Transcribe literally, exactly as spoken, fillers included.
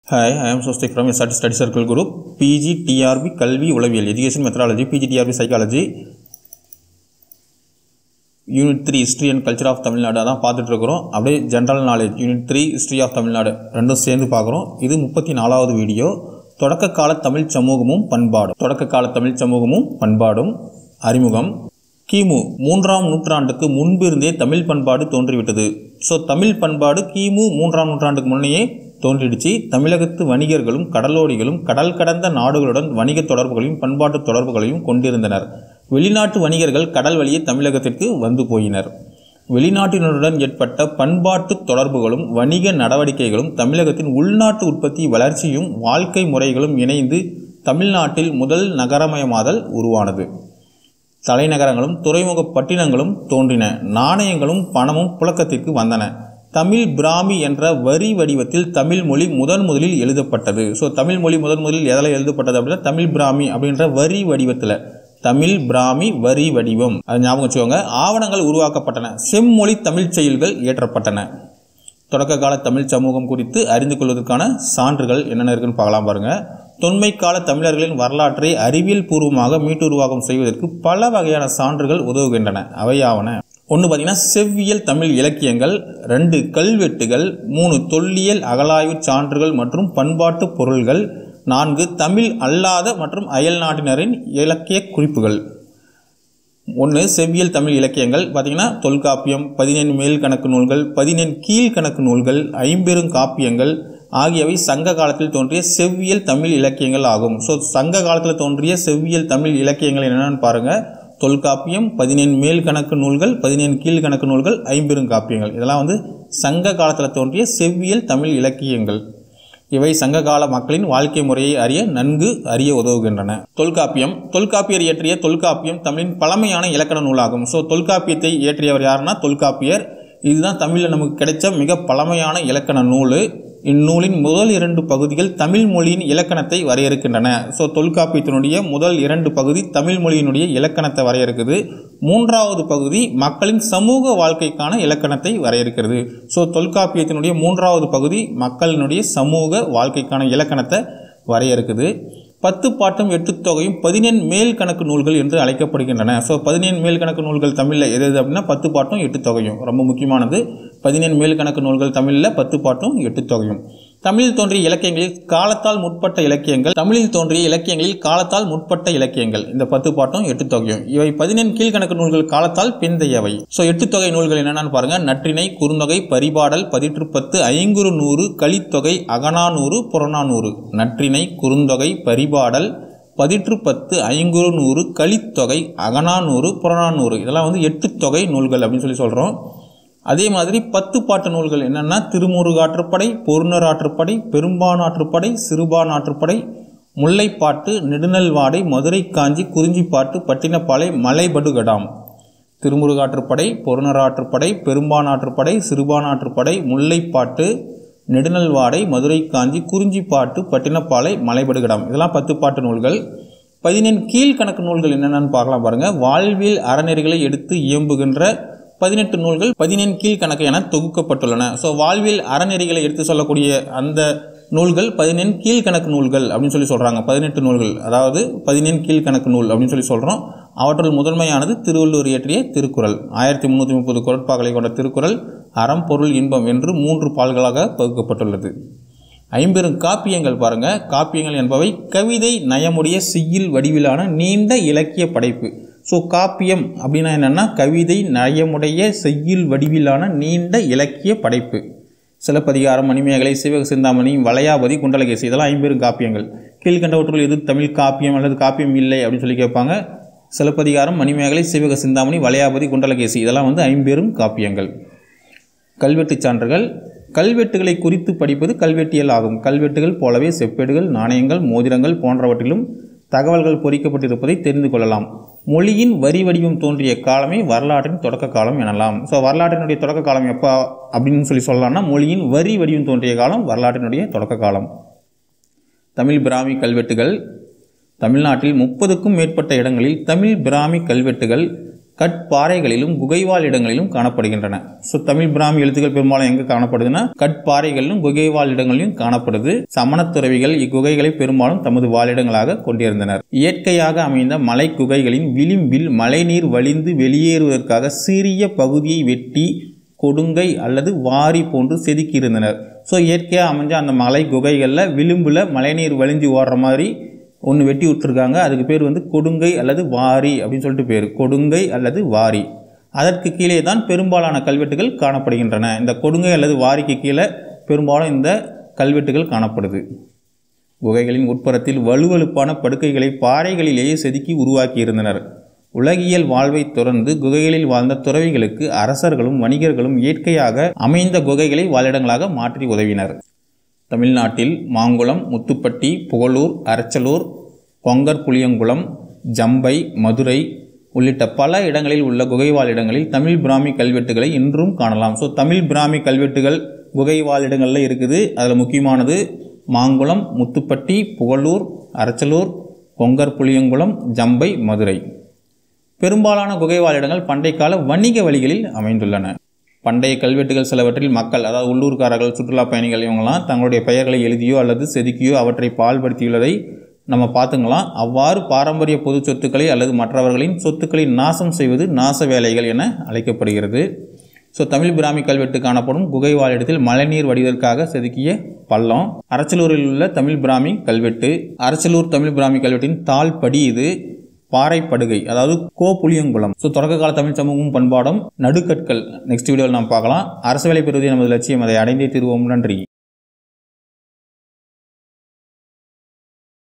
Hi, I am Swastik from S R T Study Circle Group, P G T R B Kalvi Ulaviyal, Education Methodology, P G T R B Psychology, Unit three History and Culture of Tamil Nadu அதான் பார்த்துட்டு இருக்கிறோம். அப்படியே General Knowledge Unit three History of Tamil Nadu ரெண்டும் சேர்ந்து பார்க்குறோம். இது முப்பத்தி நாலாவது வீடியோ. தொடக்க கால தமிழ் சமூகமும் பண்பாடும் தொடக்க கால தமிழ் சமூகமும் பண்பாடும் அறிமுகம். கிமு மூன்றாம் நூற்றாண்டுக்கு முன்பிருந்தே தமிழ் பண்பாடு தோன்றிவிட்டது. ஸோ தமிழ் பண்பாடு கிமு மூன்றாம் நூற்றாண்டுக்கு முன்னையே தோன்றிடுச்சு. தமிழகத்து வணிகர்களும் கடலோடிகளும் கடல் கடந்த நாடுகளுடன் வணிக தொடர்புகளையும் பண்பாட்டு தொடர்புகளையும் கொண்டிருந்தனர். வெளிநாட்டு வணிகர்கள் கடல் வழியே தமிழகத்திற்கு வந்து போயினர். வெளிநாட்டினருடன் ஏற்பட்ட பண்பாட்டு தொடர்புகளும் வணிக நடவடிக்கைகளும் தமிழகத்தின் உள்நாட்டு உற்பத்தி வளர்ச்சியும் வாழ்க்கை முறைகளும் இணைந்து தமிழ்நாட்டில் முதல் நகரமயமாதல் உருவானது. தலைநகரங்களும் துறைமுக பட்டினங்களும் தோன்றின. நாணயங்களும் பணமும் புழக்கத்திற்கு வந்தன. தமிழ் பிராமி என்ற வரி வடிவத்தில் தமிழ் மொழி முதன் முதலில் எழுதப்பட்டது. ஸோ தமிழ் மொழி முதன் முதலில் எதில் எழுதப்பட்டது அப்படின்னா தமிழ் பிராமி அப்படின்ற வரி வடிவத்தில், தமிழ் பிராமி வரி வடிவம், அது ஞாபகம் வச்சுக்கோங்க. ஆவணங்கள் உருவாக்கப்பட்டன. செம்மொழி தமிழ் செயல்கள் இயற்றப்பட்டன. தொடக்க கால தமிழ் சமூகம் குறித்து அறிந்து கொள்வதற்கான சான்றுகள் என்னென்ன இருக்குன்னு பார்க்கலாம் பாருங்க. தொன்மை கால தமிழர்களின் வரலாற்றை அறிவியல் பூர்வமாக மீட்டுருவாக்கம் செய்வதற்கு பல வகையான சான்றுகள் உதவுகின்றன. அவையாவன: ஒன்று பார்த்தீங்கன்னா செவ்வியல் தமிழ் இலக்கியங்கள், ரெண்டு கல்வெட்டுகள், மூணு தொல்லியல் அகழாய்வு சான்றுகள் மற்றும் பண்பாட்டு பொருள்கள், நான்கு தமிழ் அல்லாத மற்றும் அயல் நாட்டினரின் இலக்கிய குறிப்புகள். ஒன்று செவ்வியல் தமிழ் இலக்கியங்கள் பார்த்தீங்கன்னா தொல்காப்பியம், பதினெண் மேல் கணக்கு நூல்கள், பதினெண் கீழ் கணக்கு நூல்கள், ஐம்பெரும் காப்பியங்கள் ஆகியவை சங்க காலத்தில் தோன்றிய செவ்வியல் தமிழ் இலக்கியங்கள் ஆகும். ஸோ சங்க காலத்தில் தோன்றிய செவ்வியல் தமிழ் இலக்கியங்கள் என்னென்னு பாருங்கள். தொல்காப்பியம், பதினெண் மேல் கணக்கு நூல்கள், பதினெண் கீழ் கணக்கு நூல்கள், ஐம்பெரும் காப்பியங்கள், இதெல்லாம் வந்து சங்க காலத்தில் தோன்றிய செவ்வியல் தமிழ் இலக்கியங்கள். இவை சங்க கால மக்களின் வாழ்க்கை முறையை அறிய நன்கு அறிய உதவுகின்றன. தொல்காப்பியம் தொல்காப்பியர் இயற்றிய தொல்காப்பியம் தமிழின் பழமையான இலக்கண நூலாகும். ஸோ தொல்காப்பியத்தை இயற்றியவர் யாருன்னா தொல்காப்பியர். இதுதான் தமிழில் நமக்கு கிடைச்ச மிக பழமையான இலக்கண நூல். இந்நூலின் முதல் இரண்டு பகுதிகள் தமிழ் மொழியின் இலக்கணத்தை வரையறுக்கின்றன. ஸோ தொல்காப்பியத்தினுடைய முதல் இரண்டு பகுதி தமிழ் மொழியினுடைய இலக்கணத்தை வரையறுக்குது. மூன்றாவது பகுதி மக்களின் சமூக வாழ்க்கைக்கான இலக்கணத்தை வரையறுக்கிறது. ஸோ தொல்காப்பியத்தினுடைய மூன்றாவது பகுதி மக்களினுடைய சமூக வாழ்க்கைக்கான இலக்கணத்தை வரையறுக்குது. பத்து பாட்டும் எட்டு தொகையும் பதினெண் மேல் கணக்கு நூல்கள் என்று அழைக்கப்படுகின்றன. ஸோ பதினெண் மேல் கணக்கு நூல்கள் தமிழில் எது எது அப்படின்னா பத்து பாட்டும் எட்டு தொகையும் ரொம்ப முக்கியமானது. பதினெண் மேல் கணக்கு நூல்கள் தமிழில் பத்து பாட்டும் எட்டு தொகையும். தமிழில் தோன்றிய இலக்கியங்களில் காலத்தால் முற்பட்ட இலக்கியங்கள் தமிழில் தோன்றிய இலக்கியங்களில் காலத்தால் முற்பட்ட இலக்கியங்கள் இந்த பத்து பாட்டும் எட்டு தொகையும். இவை பதினெண் கீழ்கணக்கு நூல்கள் காலத்தால் பிந்தையவை. ஸோ எட்டு தொகை நூல்கள் என்னென்னு பாருங்க. நற்றிணை, குறுந்தொகை, பரிபாடல், பதிற்று பத்து, ஐங்குறு நூறு, கலித்தொகை, அகநானூறு, புறநானூறு. நற்றிணை, குறுந்தொகை, பரிபாடல், பதிற்று பத்து, ஐங்குறு நூறு, கலித்தொகை, அகநானூறு, புறநானூறு, இதெல்லாம் வந்து எட்டு தொகை நூல்கள் அப்படின்னு சொல்லி சொல்கிறோம். அதே மாதிரி பத்து பாட்டு நூல்கள் என்னென்னா திருமுருகாற்றுப்படை, பொருணராற்றுப்படை, பெரும்பானாற்றுப்படை, சிறுபானாற்றுப்படை, முல்லைப்பாட்டு, நெடுநல்வாடை, மதுரை காஞ்சி, குறிஞ்சிப்பாட்டு, பட்டினப்பாலை, மலைபடுகடாம். திருமுருகாற்றுப்படை, பொருணராற்றுப்படை, பெரும்பானாற்றுப்படை, சிறுபானாற்றுப்படை, முல்லைப்பாட்டு, நெடுநல்வாடை, மதுரை காஞ்சி, குறிஞ்சிப்பாட்டு, பட்டினப்பாலை, மலைபடுகடாம், இதெல்லாம் பத்து பாட்டு நூல்கள். பதினெண் கீழ்கணக்கு நூல்கள் என்னென்னு பார்க்கலாம் பாருங்கள். வாழ்வியல் அறநெறிகளை எடுத்து இயம்புகின்ற பதினெட்டு நூல்கள் பதினெண் கீழ்கணக்கு என தொகுக்கப்பட்டுள்ளன. ஸோ வாழ்வியல் அறநெறிகளை எடுத்து சொல்லக்கூடிய அந்த நூல்கள் பதினெண் கீழ்கணக்கு நூல்கள் அப்படின்னு சொல்லி சொல்கிறாங்க. பதினெட்டு நூல்கள், அதாவது பதினெண் கீழ்கணக்கு நூல் அப்படின்னு சொல்லி சொல்கிறோம். அவற்றுள் முதன்மையானது திருவள்ளுவர் இயற்றிய திருக்குறள். ஆயிரத்தி முந்நூற்றி முப்பது குறட்பாக்களை கொண்ட திருக்குறள் அறம், பொருள், இன்பம் என்று மூன்று பால்களாக பகுக்கப்பட்டுள்ளது. ஐம்பெரும் காப்பியங்கள் பாருங்க. காப்பியங்கள் என்பவை கவிதை நயமுடைய செய்யுள் வடிவிலான நீண்ட இலக்கிய படைப்பு. ஸோ காப்பியம் அப்படின்னா என்னென்னா கவிதை நயமுடைய செய்யுள் வடிவிலான நீண்ட இலக்கிய படைப்பு. சிலப்பதிகாரம், மணிமேகலை, சிவக சிந்தாமணி, வளையாபதி, குண்டலகேசி, இதெல்லாம் ஐம்பெரும் காப்பியங்கள். கீழ்கண்டவற்றுள் எது தமிழ் காப்பியம் அல்லது காப்பியம் இல்லை அப்படின்னு சொல்லி கேட்பாங்க. சிலப்பதிகாரம், மணிமேகலை, சிவக சிந்தாமணி, வளையாபதி, குண்டலகேசி, இதெல்லாம் வந்து ஐம்பெரும் காப்பியங்கள். கல்வெட்டு சான்றுகள். கல்வெட்டுகளை குறித்து படிப்பது கல்வெட்டியல் ஆகும். கல்வெட்டுகள் போலவே செப்பேடுகள், நாணயங்கள், மோதிரங்கள் போன்றவற்றிலும் தகவல்கள் பொறிக்கப்பட்டிருப்பதை தெரிந்து கொள்ளலாம். மொழியின் வரி வடிவம் தோன்றிய காலமே வரலாற்றின் தொடக்க காலம் எனலாம். ஸோ வரலாற்றினுடைய தொடக்க காலம் எப்போ அப்படின்னு சொல்லி சொல்லலாம்னா மொழியின் வரி வடிவம் தோன்றிய காலம் வரலாற்றினுடைய தொடக்க காலம். தமிழ் பிராமி கல்வெட்டுகள். தமிழ்நாட்டில் முப்பதுக்கும் மேற்பட்ட இடங்களில் தமிழ் பிராமி கல்வெட்டுகள் கட்பாறைகளிலும் குகைவாழ் இடங்களிலும் காணப்படுகின்றன. ஸோ தமிழ் பிராமி எழுத்துக்கள் பெரும்பாலும் எங்கே காணப்படுதுன்னா கட்பாறைகளிலும் குகைவாழ் இடங்களிலும் காணப்படுது. சமணத்துறவிகள் இக்குகைகளை பெரும்பாலும் தமது வாழிடங்களாக கொண்டிருந்தனர். இயற்கையாக அமைந்த மலை குகைகளின் விளிம்பில் மழைநீர் வழிந்து வெளியேறுவதற்காக சிறிய பகுதியை வெட்டி கொடுங்கை அல்லது வாரி போன்று செதுக்கியிருந்தனர். ஸோ இயற்கையாக அமைஞ்ச அந்த மலை குகைகளில் விளிம்பில் மழைநீர் வழிஞ்சு ஓடுற மாதிரி ஒன்று வெட்டி விட்டுருக்காங்க. அதுக்கு பேர் வந்து கொடுங்கை அல்லது வாரி அப்படின்னு சொல்லிட்டு பேர், கொடுங்கை அல்லது வாரி. அதற்கு கீழே தான் பெரும்பாலான கல்வெட்டுகள் காணப்படுகின்றன. இந்த கொடுங்கை அல்லது வாரிக்கு கீழே பெரும்பாலும் இந்த கல்வெட்டுகள் காணப்படுது. குகைகளின் உட்புறத்தில் வலுவழுப்பான படுக்கைகளை பாறைகளிலேயே செதுக்கி உருவாக்கி இருந்தனர். உலகியல் வாழ்வை தொடர்ந்து குகைகளில் வாழ்ந்த துறவிகளுக்கு அரசர்களும் வணிகர்களும் இயற்கையாக அமைந்த குகைகளை வாழிடங்களாக மாற்றி உதவினர். தமிழ்நாட்டில் மாங்குளம், முத்துப்பட்டி, புகழூர், அரச்சலூர், பொங்கர் புளியங்குளம், ஜம்பை, மதுரை உள்ளிட்ட பல இடங்களில் உள்ள குகைவாழ் இடங்களில் தமிழ் பிராமி கல்வெட்டுகளை இன்றும் காணலாம். ஸோ தமிழ் பிராமி கல்வெட்டுகள் குகைவாழ் இடங்களில் இருக்குது. அதில் முக்கியமானது மாங்குளம், முத்துப்பட்டி, புகழூர், அரச்சலூர், பொங்கர் புளியங்குளம், ஜம்பை, மதுரை. பெரும்பாலான குகைவாழ் இடங்கள் பண்டைய கால வணிக வழிகளில் அமைந்துள்ளன. பண்டைய கல்வெட்டுகள் சிலவற்றில் மக்கள், அதாவது உள்ளூர்காரர்கள், சுற்றுலா பயணிகள் இவங்கெல்லாம் தங்களுடைய பெயர்களை எழுதியோ அல்லது செதுக்கியோ அவற்றை பால்படுத்தியுள்ளதை நம்ம பார்த்துக்கலாம். அவ்வாறு பாரம்பரிய பொது சொத்துக்களை அல்லது மற்றவர்களின் சொத்துக்களை நாசம் செய்வது நாச வேலைகள் என அழைக்கப்படுகிறது. ஸோ தமிழ் பிராமி கல்வெட்டு காணப்படும் குகைவாழ் இடத்தில் மழைநீர் வடிவதற்காக செதுக்கிய பள்ளம். அரச்சலூரில் உள்ள தமிழ் பிராமி கல்வெட்டு. அரச்சலூர் தமிழ் பிராமி கல்வெட்டின் தாழ்படி இது. பாறைப்படுகை, அதாவது கோ புளியங்குளம். ஸோ தொடக்க கால தமிழ் சமூகம் பண்பாடும் நடுக்கற்கள் நெக்ஸ்ட் வீடியோவில் நாம் பார்க்கலாம். அரசு வேலை பெறுவதே நமது லட்சியம், அதை அடைந்தே தீர்வோம். நன்றி.